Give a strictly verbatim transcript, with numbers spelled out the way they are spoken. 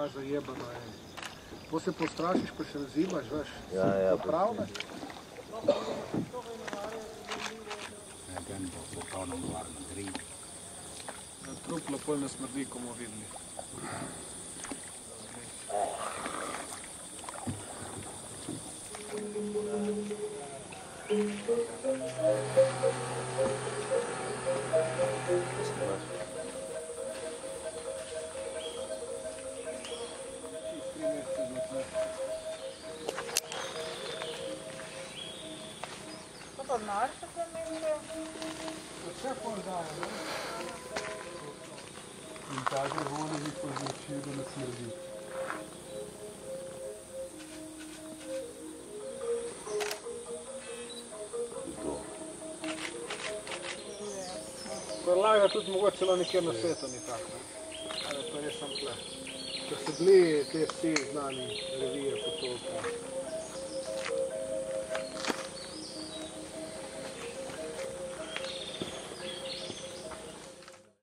kaj zajebano je. Po se postrašiš, pa še razimaš, veš, Ja, ja, pravne. Dan bo popolno varno drink. Truplo pol ne smrdi, ko bomo videli. Pa naša familija? Vse pol daje, ne? In ta drevona jih povzroči, da ne smrdi. Prelaga tudi mogoče celo nekjer na svetu ni tako, ne? Ali to je res sam tle. Ker so bili te vsi znani revije po to.